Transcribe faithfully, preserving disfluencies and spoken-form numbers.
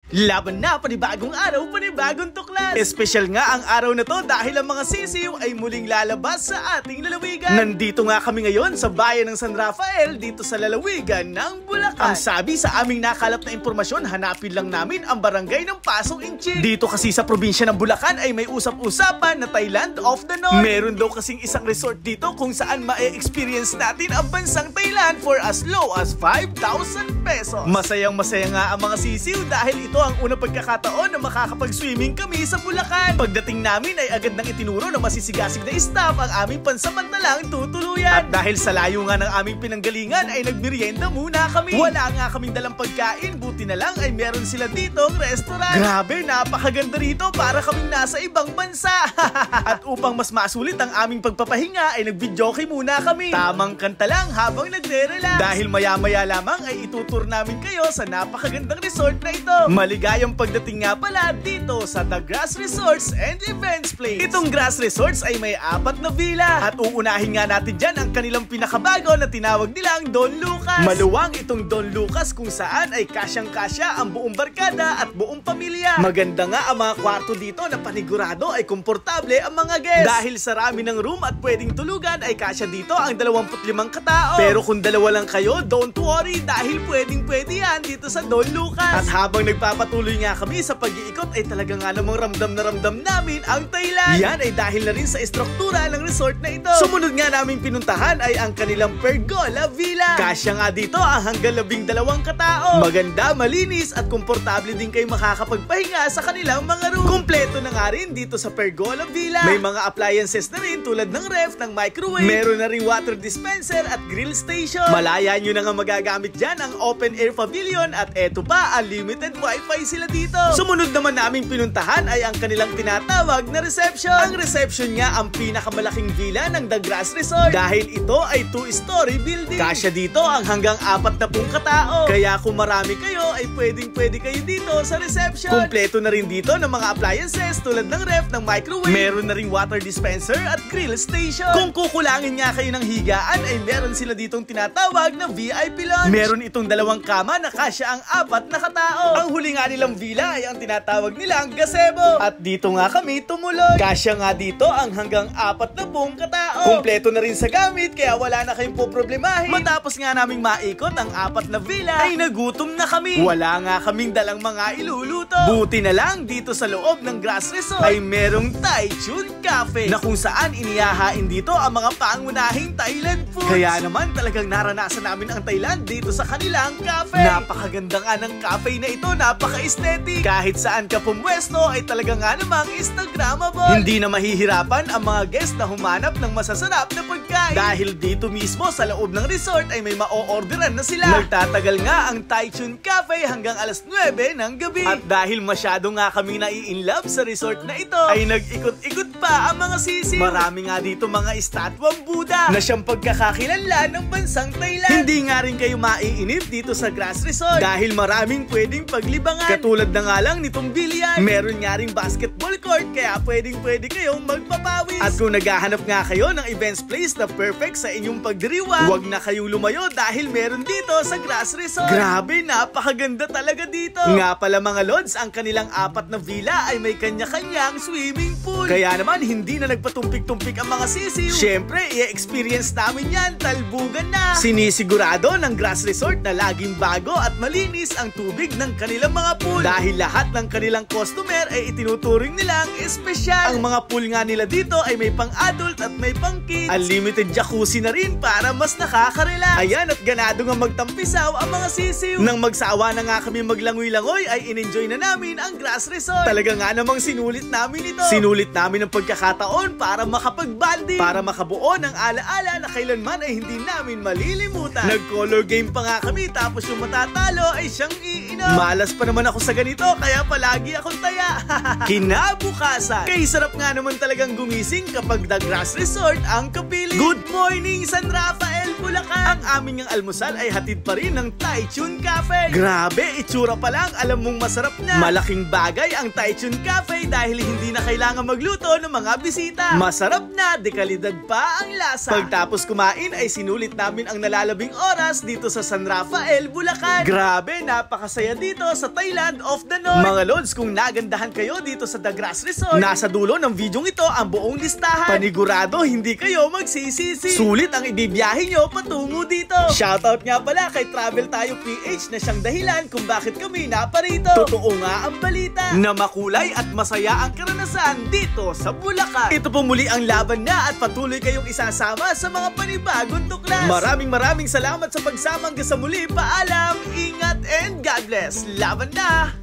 Laban na, panibagong araw, panibagong tuklas. Espesyal nga ang araw na to dahil ang mga sisiw ay muling lalabas sa ating lalawigan. Nandito nga kami ngayon sa bayan ng San Rafael dito sa lalawigan ng Bulacan. Ang sabi sa aming nakalap na impormasyon, hanapin lang namin ang barangay ng Pasong Inchik. Dito kasi sa probinsya ng Bulacan ay may usap-usapan na Thailand of the North. Meron daw kasing isang resort dito kung saan ma-experience natin ang bansang Thailand for as low as five thousand pesos. Masayang masaya nga ang mga sisiw dahil ito ang unang pagkakataon na makakapag-swimming kami sa Bulacan. Pagdating namin ay agad nang itinuro na masisigasig na staff ang aming pansamantalang tutuluyan. At dahil sa layo nga ng aming pinanggalingan ay nagmerienda muna kami. Wala nga kaming dalang pagkain, buti na lang ay meron sila ditong restaurant. Grabe, napakaganda rito, para kaming nasa ibang bansa. At upang mas masulit ang aming pagpapahinga ay nag-videoke muna kami. Tamang kanta lang habang nagre-relax. Dahil maya-maya lamang ay itutur namin kayo sa napakagandang resort na ito. Maligayang pagdating nga pala dito sa The Grass Resorts and Events Place. Itong Grass Resorts ay may apat na villa at uunahin nga natin dyan ang kanilang pinakabago na tinawag nilang Don Lucas. Maluwang itong Don Lucas kung saan ay kasyang-kasya ang buong barkada at buong pamilya. Maganda nga ang mga kwarto dito na panigurado ay komportable ang mga guests. Dahil sa rami ng room at pwedeng tulugan ay kasya dito ang dalawampu't limang katao. Pero kung dalawa lang kayo, don't worry dahil pwedeng pwede yan dito sa Don Lucas. At habang nagpapatuloy nga kami sa pag-iikot ay talaga nga namang ramdam na ramdam namin ang Thailand. Yan ay dahil na rin sa estruktura ng resort na ito. Sumunod nga naming pinuntahan ay ang kanilang Pergola Villa. Kasya nga dito ang hanggang labing dalawang katao. Maganda, malinis at komportable din kayo makakapagpahinga sa kanilang mga room. Kompleto na nga rin dito sa Pergola Villa. May mga appliances na rin tulad ng ref, ng microwave. Meron na rin water dispenser at grill station. Malaya nyo na nga magagamit dyan ang open air pavilion at eto pa, unlimited wifi sila dito. Sumunod naman naming pinuntahan ay ang kanilang tinatawag na reception. Ang reception nga ang pinakamalaking villa ng The Grass Resort dahil ito ay two-story building. Kasya dito ang hanggang apat na pung katao. Kaya kung marami kayo ay pwedeng pwede kayo dito sa reception. Kompleto na rin dito ng mga appliances tulad ng ref, ng microwave. Meron na rin water dispenser at grill station. Kung kukulangin nga kayo ng higaan ay meron sila ditong tinatawag na V I P lounge. Meron itong dalawang kama na kasya ang apat na katao. Ang huli nga nilang villa ay ang tinatawag nilang gazebo. At dito nga kami tumuloy. Kasya nga dito ang hanggang apat na buong katao. Kompleto na rin sa gamit kaya wala na kayong poproblemahin. Matapos nga naming maikot ang apat na villa ay nagutom na kami. Wala nga kaming dalang mga iluluto. Buti na lang dito sa loob ng Grass Resort ay merong Thai Chun Cafe na kung saan inihahain dito ang mga pangunahing Thailand foods. Kaya naman talagang naranasan namin ang Thailand dito sa kanilang cafe. Napakaganda nga ng cafe na ito, napaka-aesthetic. Kahit saan ka pumwesto ay talaga nga namang Instagrammable. Hindi na mahihirapan ang mga guests na humanap ng masasarap na pagkain. Dahil dito mismo sa loob ng resort ay may ma-o-orderan na sila. Nagtatagal nga ang Thai Chun Cafe hanggang alas nuwebe ng gabi. At dahil masyado nga kami nai-inlove sa resort na ito, ay nag-ikot-ikot pa ang mga sisiw. Marami nga dito mga estatwang Buddha na siyang pagkakakilanlan ng bansang Thailand. Hindi nga rin kayo maiinip dito sa Grass Resort dahil maraming pwedeng paglibangan. Katulad na nga lang nitong billiard. Meron nga ring basketball court kaya pwedeng pwede kayong magpapawis. At kung naghahanap nga kayo ng events place na perfect sa inyong pagdiriwang, huwag na kayong lumayo dahil meron dito sa Grass Resort. Grabe, napakaganda talaga dito. Nga pala mga lods, ang kanilang apat na villa ay may kanya-kanyang swimming pool. Kaya naman hindi na nagpatumpik-tumpik ang mga sisiw. Syempre, i-experience namin yan, talbugan na. Sinisigurado ng Grass Resort na laging bago at malinis ang tubig ng kanilang mga pool. Dahil lahat ng kanilang customer ay itinuturing nilang espesyal. Ang mga pool nga nila dito ay may pang-adult at may pang-kids. Unlimited jacuzzi na rin para mas nakaka-relax. Ayan, at ganado nga magtampisaw ang mga sisiw. Nang magsawa na nga kami maglangoy-langoy ay in-enjoy na namin ang Grass Resort. Talaga nga namang sinulit namin ito. Sinulit namin ang pagkakataon para makapag-banding, para makabuo ng alaala na kailanman ay hindi namin malilimutan. Nag-color game pa nga kami tapos yung matatalo ay siyang iinom. Malas pa naman ako sa ganito kaya palagi akong taya. Kinabukasan, kay sarap nga naman talagang gumising kapag The Grass Resort ang kapiling. Good morning, San Rafael, Bulacan! Ang aming ang almusal ay hatid pa rin ng Taichun Cafe. Grabe, itsura pa lang, alam mong masarap na. Malaking bagay ang Taichun Cafe dahil hindi na kailangan magluto ng mga bisita. Masarap na, dekalidad pa ang lasa. Pagtapos kumain ay sinulit namin ang nalalabing oras dito sa San Rafael, Bulacan. Grabe, napakasaya dito sa Thailand of the North. Mga lods, kung nagandahan kayo dito sa The Grass Resort, nasa dulo ng videong ito ang buong listahan. Panigurado, hindi kayo magsisisi. Sulit ang ibibiyahe nyo patungo dito. Shoutout nga pala kay Travel Tayo P H na siyang dahilan kung bakit kami naparito. Totoo nga ang balita na makulay at masaya ang karanasan dito sa Bulacan. Ito po muli ang laban na at patuloy kayong isasama sa mga panibagong tuklas. Maraming maraming salamat sa pagsama hanggang sa muli. Paalam, ingat and God bless. Laban na!